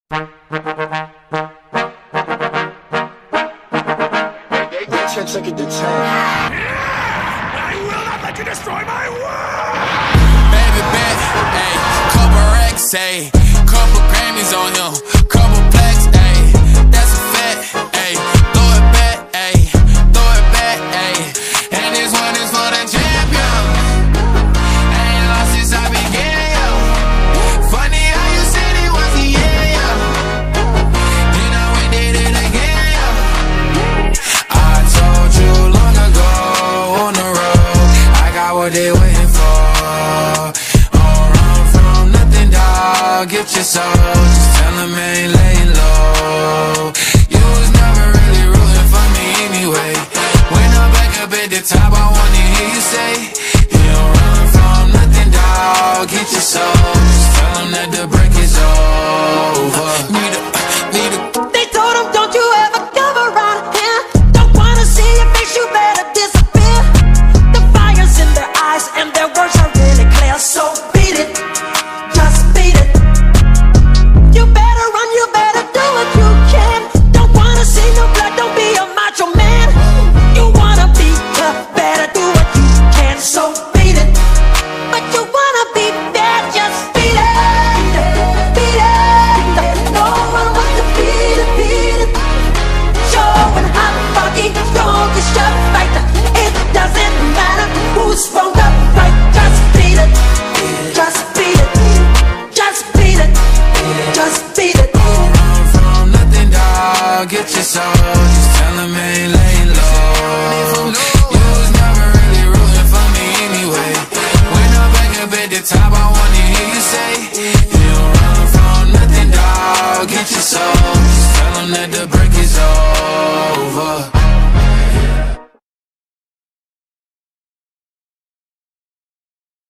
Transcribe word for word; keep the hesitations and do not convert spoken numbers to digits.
Second to ten. I will not let you destroy my world! Baby bet, ayy, couple racks, ayy, couple Grammys on him, couple plaques, ayy, that's a fact, ayy, throw it back, ayy, throw it back, ayy, and this one is for the champion. Ain't lost since I began, yo. Funny how you said it was a yeah, yo. Then I went did it again, yo. I told you long ago on the road, I got what they waiting for. Don't run from nothing, dog. Get your soul. Just tell them I ain't laying low. You was never really rooting for me anyway. When I'm back up at the top, I wanna hear you say, you don't run from nothing, dog. Get your soul. Just tell them that the break is over. Need a, need a. They told him, don't you ever come around here. Don't wanna see your face, you better disappear. The fire's in their eyes and their words are really clear. So beat it, just beat it. You better run, you better do what you can. Don't wanna see no blood, don't be a macho man. You wanna be tough, better do what you can. So beat it, but you wanna be bad, just beat it. Beat it, no one wants to beat it, beat it. Showing how funky, strong is your fighter. It doesn't matter who's wrong or right. Just beat it, just beat it, just beat it, just beat it. Don't run from nothing, dog. Get your soul.